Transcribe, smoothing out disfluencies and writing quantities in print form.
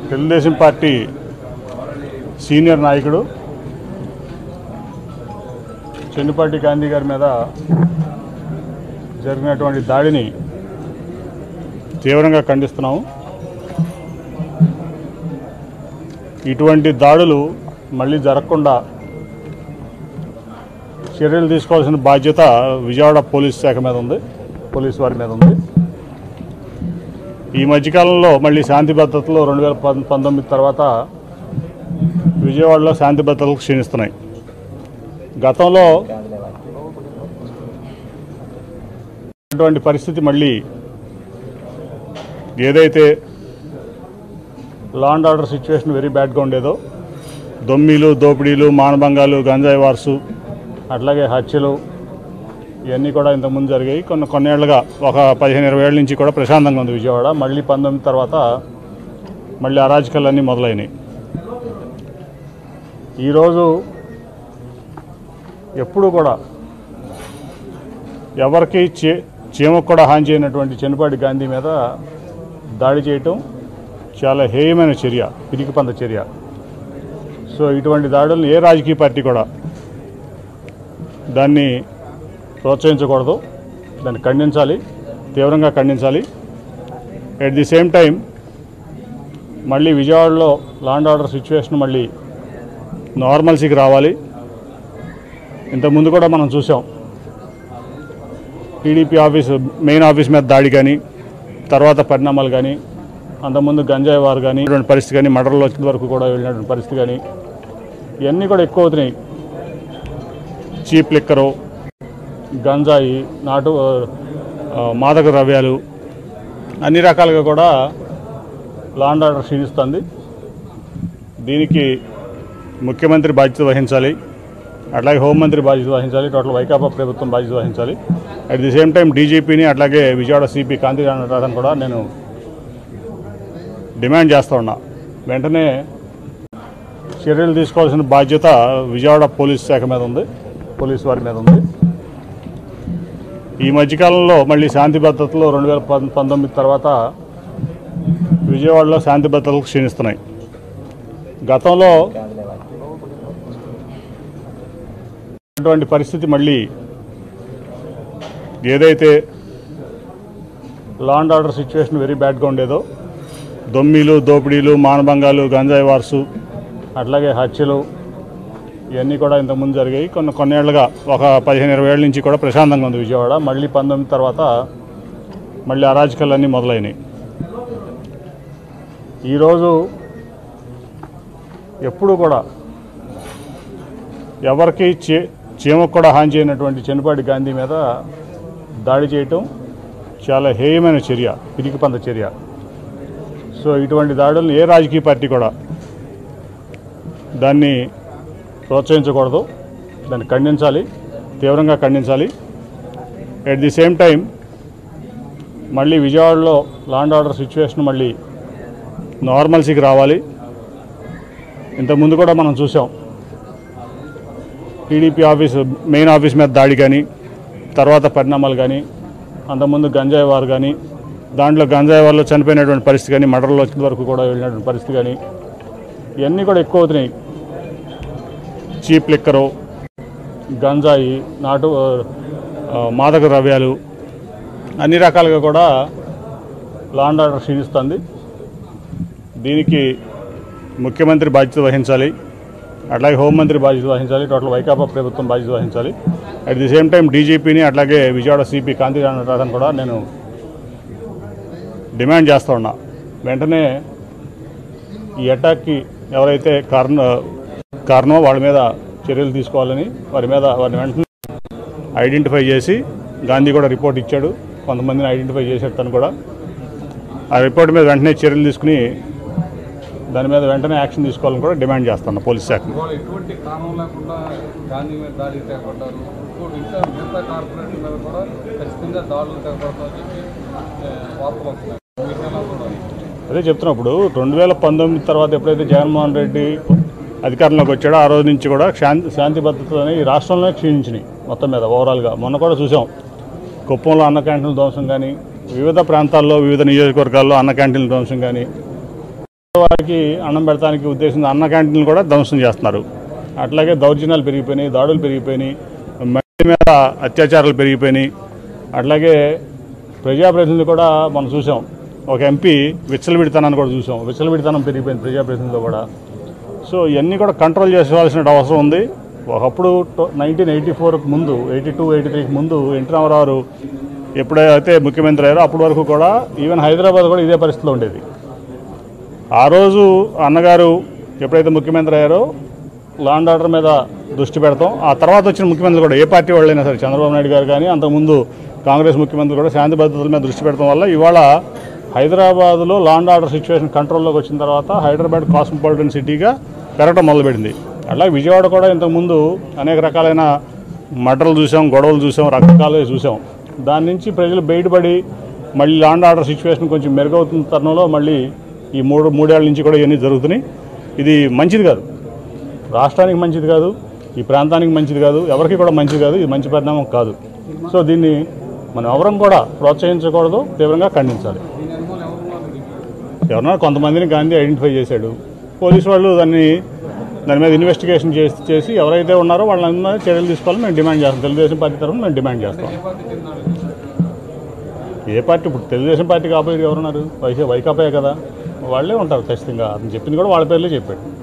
Telugu Desam party senior నాయకుడు చెన్నుపాటి గాంధీ గారి మీద జరిగినటువంటి దాడిని తీవ్రంగా ఖండిస్తున్నాము. ఇటువంటి దాడులు మళ్ళీ జరగకుండా చర్యలు తీసుకోవాల్సిన బాధ్యత విజయవాడ పోలీస్ శాఖ మీద ఉంది, పోలీసు వారి మీద ఉంది. ఈ మధ్యకాలంలో మళ్ళీ శాంతి భద్రతలు 2019 తర్వాత విజయవాడలో శాంతి భద్రతలు క్షీణిస్తున్నాయి. గతంలో అటువంటి పరిస్థితి మళ్ళీ ఏదైతే law and order situation very బ్యాడ్గా ఉండేదో, దొమ్మిలు, దోపిడీలు, మానభంగాలు, గంజాయి వార్సు, అట్లాగే హత్యలు ఇవన్నీ కూడా ఇంతకుముందు జరిగాయి. కొన్నేళ్లుగా ఒక 15-20 ఏళ్ళ నుంచి కూడా ప్రశాంతంగా ఉంది విజయవాడ. మళ్ళీ 19 తర్వాత మళ్ళీ అరాజకాలన్నీ మొదలైనవి. ఈరోజు ఎప్పుడు కూడా ఎవరికి చీమకు కూడా హాని చేయనటువంటి చెన్నుపాటి గాంధీ మీద దాడి చేయటం చాలా హేయమైన చర్య, పిరికిపంద చర్య. సో ఇటువంటి దాడులను ఏ రాజకీయ పార్టీ కూడా దాన్ని ప్రోత్సహించకూడదు, దాన్ని ఖండించాలి, తీవ్రంగా ఖండించాలి. ఎట్ ది సేమ్ టైం మళ్ళీ విజయవాడలో లా అండ్ ఆర్డర్ సిచ్యువేషన్ మళ్ళీ నార్మల్సీకి రావాలి. ఇంతకుముందు కూడా మనం చూసాం, టీడీపీ మెయిన్ ఆఫీస్ మీద దాడి కానీ, తర్వాత పరిణామాలు కానీ, అంతకుముందు గంజాయి వారు కానీ ఇటువంటి పరిస్థితి కానీ, మర్డర్లు వచ్చిన వరకు కూడా వెళ్ళినటువంటి పరిస్థితి కానీ ఇవన్నీ కూడా ఎక్కువ అవుతున్నాయి. చీప్ లిక్కరు, గంజాయి, మాదక ద్రవ్యాలు అన్ని రకాలుగా కూడా లా అండ్ ఆర్డర్ క్షీణిస్తుంది. దీనికి ముఖ్యమంత్రి బాధ్యత వహించాలి, అట్లాగే హోంమంత్రి బాధ్యత వహించాలి, టోటల్ వైకాపా ప్రభుత్వం బాధ్యత వహించాలి. అట్ ది సేమ్ టైం డీజీపీని అట్లాగే విజయవాడ సిపి కాంతిరాజన్ కూడా నేను డిమాండ్ చేస్తూ ఉన్నా. వెంటనే చర్యలు తీసుకోవాల్సిన బాధ్యత విజయవాడ పోలీస్ శాఖ మీద ఉంది, పోలీసు వారి మీద ఉంది. ఈ మధ్యకాలంలో మళ్ళీ శాంతి భద్రతలు 2019 తర్వాత విజయవాడలో శాంతి భద్రతలు క్షీణిస్తున్నాయి. గతంలో అటువంటి పరిస్థితి మళ్ళీ ఏదైతే law and order situation very బ్యాడ్గా ఉండేదో, దొమ్మిలు, దోపిడీలు, మానభంగాలు, గంజాయి వార్సు, అట్లాగే హత్యలు ఇవన్నీ కూడా ఇంతకుముందు జరిగాయి. కొన్నేళ్లుగా ఒక 15-20 ఏళ్ళ నుంచి కూడా ప్రశాంతంగా ఉంది విజయవాడ. మళ్ళీ 19 తర్వాత మళ్ళీ అరాజకాలన్నీ మొదలైనవి. ఈరోజు ఎప్పుడు కూడా ఎవరికి చీమకు కూడా హాని చేయనటువంటి చెన్నుపాటి గాంధీ మీద దాడి చేయటం చాలా హేయమైన చర్య, పిరికిపంద చర్య. సో ఇటువంటి దాడులను ఏ రాజకీయ పార్టీ కూడా దాన్ని ప్రోత్సహించకూడదు, దాన్ని ఖండించాలి, తీవ్రంగా ఖండించాలి. ఎట్ ది సేమ్ టైం మళ్ళీ విజయవాడలో లా అండ్ ఆర్డర్ సిచ్యువేషన్ మళ్ళీ నార్మల్సీకి రావాలి. ఇంతకుముందు కూడా మనం చూసాం, టీడీపీ మెయిన్ ఆఫీస్ మీద దాడి కానీ, తర్వాత పరిణామాలు కానీ, అంతకుముందు గంజాయి వారు కానీ, దాంట్లో గంజాయి వారిలో చనిపోయినటువంటి పరిస్థితి కానీ, మర్డర్లు వచ్చిన వరకు కూడా వెళ్ళినటువంటి పరిస్థితి కానీ ఇవన్నీ కూడా ఎక్కువ అవుతున్నాయి. చీప్ లిక్కరు, గంజాయి, మాదక ద్రవ్యాలు అన్ని రకాలుగా కూడా లా అండ్ ఆర్డర్ క్షీణిస్తుంది. దీనికి ముఖ్యమంత్రి బాధ్యత వహించాలి, అట్లాగే హోంమంత్రి బాధ్యత వహించాలి, టోటల్ వైకాపా ప్రభుత్వం బాధ్యత వహించాలి. అట్ ది సేమ్ టైం డీజీపీని అట్లాగే విజయవాడ సిపి కాంతిరాజన్ కూడా నేను డిమాండ్ చేస్తూ ఉన్నా. వెంటనే ఈ అటాక్కి ఎవరైతే కారణమో వాళ్ళ మీద చర్యలు తీసుకోవాలని, వారిని వెంటనే ఐడెంటిఫై చేసి, గాంధీ కూడా రిపోర్ట్ ఇచ్చాడు, కొంతమందిని ఐడెంటిఫై చేశాడు తను కూడా. ఆ రిపోర్ట్ మీద వెంటనే చర్యలు తీసుకుని దాని మీద వెంటనే యాక్షన్ తీసుకోవాలని కూడా డిమాండ్ చేస్తాను పోలీస్ శాఖ. ఎటువంటి కారణం లేకుండా గాంధీ మీద దాడి తెగబడ్డారు, ఇంకా మిగతా కార్పొరేట్ మీద కూడా ఖచ్చితంగా దాడులు తెగబడతారని చెప్పి వార్తలు వస్తున్నాయి. అదే చెప్తున్నప్పుడు 2019 తర్వాత ఎప్పుడైతే జగన్మోహన్ రెడ్డి అధికారంలోకి వచ్చాడో ఆ రోజు నుంచి కూడా శాంతి భద్రతలు అనేవి ఈ రాష్ట్రంలోనే క్షీణించినాయి మొత్తం మీద ఓవరాల్గా. మొన్న కూడా చూసాం, కుప్పంలో అన్న క్యాంటీన్ల ధ్వంసం కానీ, వివిధ ప్రాంతాల్లో వివిధ నియోజకవర్గాల్లో అన్న క్యాంటీన్ల ధ్వంసం కానీ, వారికి అన్నం పెడతానికి ఉద్దేశించిన అన్న క్యాంటీన్లు కూడా ధ్వంసం చేస్తున్నారు. అట్లాగే దౌర్జన్యాలు పెరిగిపోయినాయి, దాడులు పెరిగిపోయినాయి, మహిళల మీద అత్యాచారాలు పెరిగిపోయినాయి. అట్లాగే ప్రజాప్రతినిధులు కూడా మనం చూసాం, ఒక ఎంపీ విచ్చలవిడితనాన్ని కూడా చూసాం, విచ్చలవిడితనం పెరిగిపోయింది ప్రజాప్రతినిధులు కూడా. సో ఇవన్నీ కూడా కంట్రోల్ చేసుకోవాల్సిన అవసరం ఉంది. ఒకప్పుడు 1984కు ముందు, 82, 83కి ముందు ఎన్టీ రామారావు ఎప్పుడైతే ముఖ్యమంత్రి అయ్యారో అప్పటి వరకు కూడా ఈవెన్ హైదరాబాద్ కూడా ఇదే పరిస్థితిలో ఉండేది. ఆ రోజు అన్నగారు ఎప్పుడైతే ముఖ్యమంత్రి అయ్యారో లా అండ్ ఆర్డర్ మీద దృష్టి పెడతాం. ఆ తర్వాత వచ్చిన ముఖ్యమంత్రులు కూడా ఏ పార్టీ వాళ్ళైనా సరే, చంద్రబాబు నాయుడు గారు కానీ అంతకుముందు కాంగ్రెస్ ముఖ్యమంత్రి కూడా శాంతి భద్రతల మీద దృష్టి పెడతాం వల్ల ఇవాళ హైదరాబాద్లో లా అండ్ ఆర్డర్ సిచ్యువేషన్ కంట్రోల్లోకి వచ్చిన తర్వాత హైదరాబాద్ కాస్మోపాలిటన్ సిటీగా పెరగడం మొదలుపెట్టింది. అలాగే విజయవాడ కూడా ఇంతకుముందు అనేక రకాలైన మర్డర్లు చూసాం, గొడవలు చూసాం, రకరకాలు చూసాం. దాని నుంచి ప్రజలు బయటపడి మళ్ళీ లా అండ్ ఆర్డర్ సిచ్యువేషన్ కొంచెం మెరుగవుతున్న తరుణంలో మళ్ళీ ఈ మూడేళ్ల నుంచి కూడా ఇవన్నీ జరుగుతున్నాయి. ఇది మంచిది కాదు, రాష్ట్రానికి మంచిది కాదు, ఈ ప్రాంతానికి మంచిది కాదు, ఎవరికి కూడా మంచిది కాదు, ఇది మంచి పరిణామం కాదు. సో దీన్ని మనం ఎవరం కూడా ప్రోత్సహించకూడదు, తీవ్రంగా ఖండించాలి. ఎవరన్నా కొంతమందిని గాంధీ ఐడెంటిఫై చేశాడు, పోలీసు వాళ్ళు దాని మీద ఇన్వెస్టిగేషన్ చేసి ఎవరైతే ఉన్నారో వాళ్ళ చర్యలు తీసుకోవాలని మేము డిమాండ్ చేస్తాం. తెలుగుదేశం పార్టీ తరఫున మేము డిమాండ్ చేస్తాం. ఏ పార్టీ ఇప్పుడు తెలుగుదేశం పార్టీకి ఆపోజిట్ ఎవరున్నారు? వైకాపా కదా, వాళ్ళే ఉంటారు ఖచ్చితంగా. అతను చెప్పింది కూడా వాళ్ళ పేర్లే చెప్పాడు.